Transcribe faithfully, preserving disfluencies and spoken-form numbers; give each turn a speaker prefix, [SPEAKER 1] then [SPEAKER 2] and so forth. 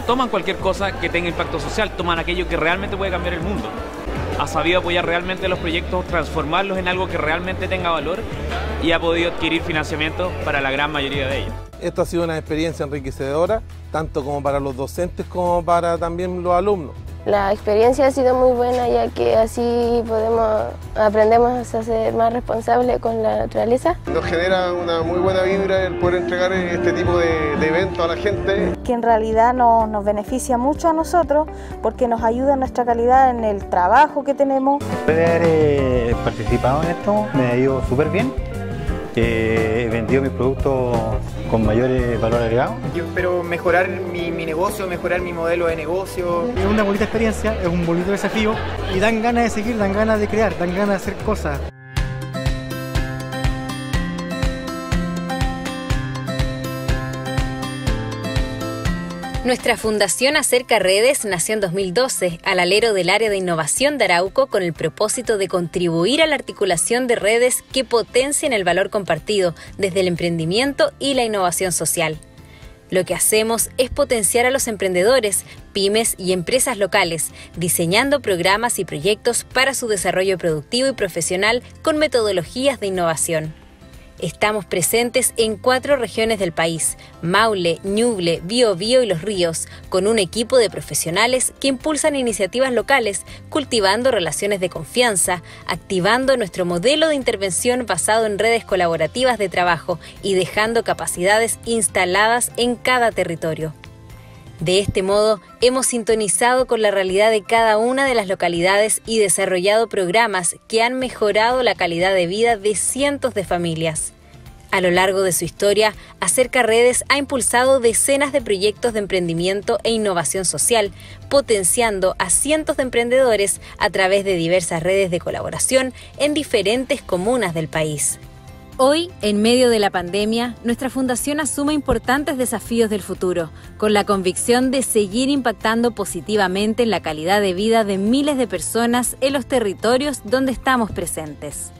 [SPEAKER 1] toman cualquier cosa que tenga impacto social, toman aquello que realmente puede cambiar el mundo. Ha sabido apoyar realmente los proyectos, transformarlos en algo que realmente tenga valor y ha podido adquirir financiamiento para la gran mayoría de ellos.
[SPEAKER 2] Esto ha sido una experiencia enriquecedora, tanto como para los docentes como para también los alumnos.
[SPEAKER 3] La experiencia ha sido muy buena, ya que así podemos, aprendemos a ser más responsables con la naturaleza.
[SPEAKER 4] Nos genera una muy buena vibra el poder entregar este tipo de, de eventos a la gente.
[SPEAKER 5] Que en realidad nos, nos beneficia mucho a nosotros porque nos ayuda en nuestra calidad en el trabajo que tenemos.
[SPEAKER 6] Después de haber eh, participado en esto me ha ido súper bien. Eh, he vendido mis productos con mayor valor agregado.
[SPEAKER 7] Yo espero mejorar mi, mi negocio, mejorar mi modelo de negocio.
[SPEAKER 8] Es una bonita experiencia, es un bonito desafío y dan ganas de seguir, dan ganas de crear, dan ganas de hacer cosas.
[SPEAKER 9] Nuestra fundación Acerca Redes nació en dos mil doce, al alero del área de innovación de Arauco, con el propósito de contribuir a la articulación de redes que potencien el valor compartido desde el emprendimiento y la innovación social. Lo que hacemos es potenciar a los emprendedores, pymes y empresas locales, diseñando programas y proyectos para su desarrollo productivo y profesional con metodologías de innovación. Estamos presentes en cuatro regiones del país: Maule, Ñuble, Biobío y Los Ríos, con un equipo de profesionales que impulsan iniciativas locales, cultivando relaciones de confianza, activando nuestro modelo de intervención basado en redes colaborativas de trabajo y dejando capacidades instaladas en cada territorio. De este modo, hemos sintonizado con la realidad de cada una de las localidades y desarrollado programas que han mejorado la calidad de vida de cientos de familias. A lo largo de su historia, Acerca Redes ha impulsado decenas de proyectos de emprendimiento e innovación social, potenciando a cientos de emprendedores a través de diversas redes de colaboración en diferentes comunas del país. Hoy, en medio de la pandemia, nuestra fundación asume importantes desafíos del futuro, con la convicción de seguir impactando positivamente en la calidad de vida de miles de personas en los territorios donde estamos presentes.